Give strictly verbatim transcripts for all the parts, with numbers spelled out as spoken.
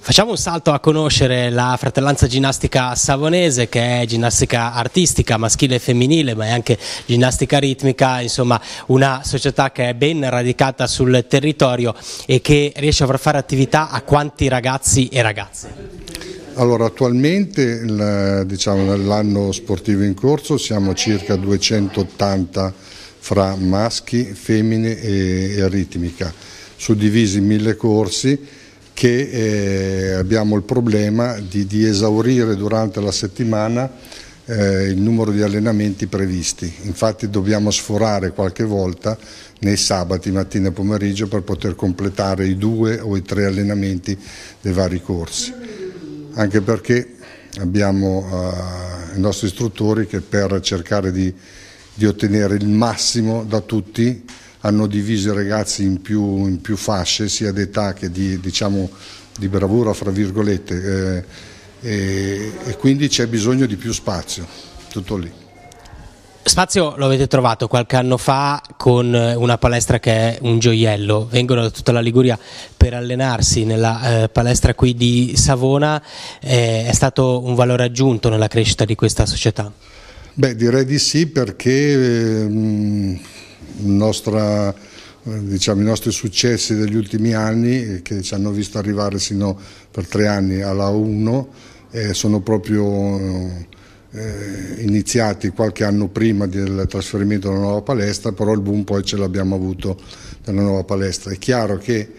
Facciamo un salto a conoscere la Fratellanza Ginnastica Savonese, che è ginnastica artistica maschile e femminile, ma è anche ginnastica ritmica, insomma una società che è ben radicata sul territorio e che riesce a far fare attività a quanti ragazzi e ragazze? Allora, attualmente diciamo, nell'anno sportivo in corso siamo circa duecentottanta fra maschi, femmine e, e ritmica, suddivisi in mille corsi, che eh, abbiamo il problema di, di esaurire durante la settimana eh, il numero di allenamenti previsti. Infatti dobbiamo sforare qualche volta nei sabati, mattina e pomeriggio, per poter completare i due o i tre allenamenti dei vari corsi. Anche perché abbiamo uh, i nostri istruttori che, per cercare di, di ottenere il massimo da tutti, hanno diviso i ragazzi in più, in più fasce, sia d'età che di, diciamo, di bravura, fra virgolette, eh, e, e quindi c'è bisogno di più spazio, tutto lì. Spazio lo avete trovato qualche anno fa con una palestra che è un gioiello, vengono da tutta la Liguria per allenarsi nella eh, palestra qui di Savona, eh, è stato un valore aggiunto nella crescita di questa società? Beh, direi di sì, perché eh, Nostra, diciamo, i nostri successi degli ultimi anni, che ci hanno visto arrivare sino per tre anni alla uno, eh, sono proprio eh, iniziati qualche anno prima del trasferimento alla nuova palestra, però il boom poi ce l'abbiamo avuto nella nuova palestra. È chiaro che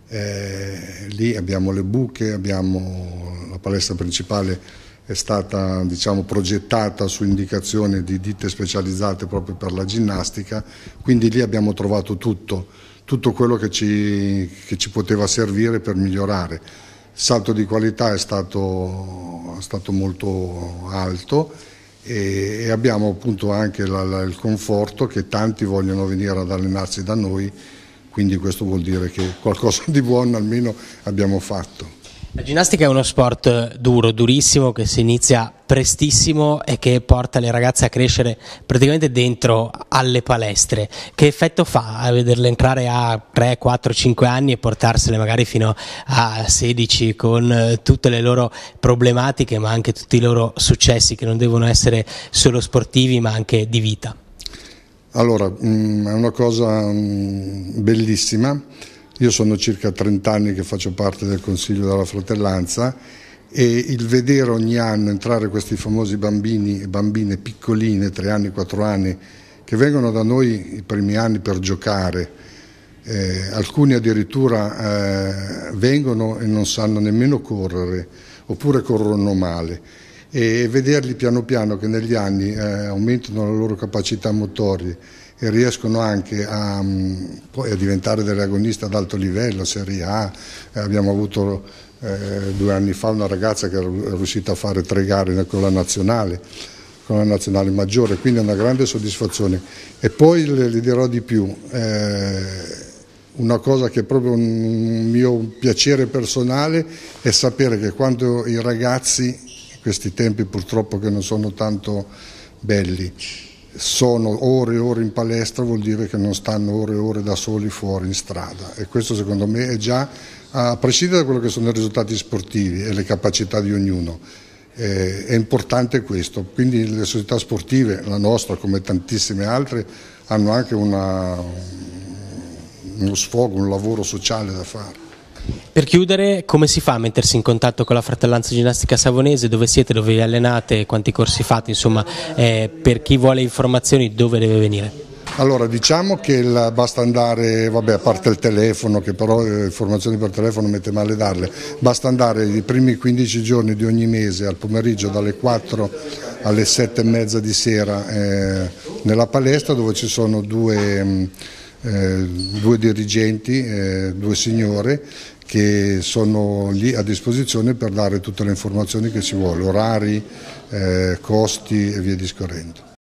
eh, lì abbiamo le buche, abbiamo la palestra principale è stata, diciamo, progettata su indicazione di ditte specializzate proprio per la ginnastica, quindi lì abbiamo trovato tutto, tutto quello che ci, che ci poteva servire per migliorare. Il salto di qualità è stato, è stato molto alto e, e abbiamo appunto anche la, la, il conforto che tanti vogliono venire ad allenarsi da noi, quindi questo vuol dire che qualcosa di buono almeno abbiamo fatto. La ginnastica è uno sport duro, durissimo, che si inizia prestissimo e che porta le ragazze a crescere praticamente dentro alle palestre. Che effetto fa a vederle entrare a tre, quattro, cinque anni e portarsele magari fino a sedici con tutte le loro problematiche, ma anche tutti i loro successi, che non devono essere solo sportivi ma anche di vita? Allora, è una cosa bellissima. Io sono circa trenta anni che faccio parte del Consiglio della Fratellanza e il vedere ogni anno entrare questi famosi bambini e bambine piccoline, tre anni, quattro anni, che vengono da noi i primi anni per giocare, eh, alcuni addirittura eh, vengono e non sanno nemmeno correre, oppure corrono male, e vederli piano piano che negli anni eh, aumentano le loro capacità motorie e riescono anche a, poi a diventare delle agoniste ad alto livello, Serie A. Eh, abbiamo avuto eh, due anni fa una ragazza che è riuscita a fare tre gare con la nazionale, con la nazionale maggiore, quindi è una grande soddisfazione. E poi le, le dirò di più, eh, una cosa che è proprio un mio piacere personale è sapere che quando i ragazzi, in questi tempi purtroppo che non sono tanto belli, sono ore e ore in palestra, vuol dire che non stanno ore e ore da soli fuori in strada, e questo secondo me è già, a prescindere da quello che sono i risultati sportivi e le capacità di ognuno, eh, è importante questo. Quindi le società sportive, la nostra come tantissime altre, hanno anche una, uno sfogo, un lavoro sociale da fare. Per chiudere, come si fa a mettersi in contatto con la Fratellanza Ginnastica Savonese? Dove siete, dove vi allenate, quanti corsi fate, insomma, eh, per chi vuole informazioni dove deve venire? Allora, diciamo che il, basta andare, vabbè, a parte il telefono, che però eh, informazioni per telefono mette male darle, basta andare i primi quindici giorni di ogni mese al pomeriggio dalle quattro alle sette e mezza di sera eh, nella palestra, dove ci sono due, eh, due dirigenti, eh, due signore, che sono lì a disposizione per dare tutte le informazioni che si vuole, orari, eh, costi e via discorrendo.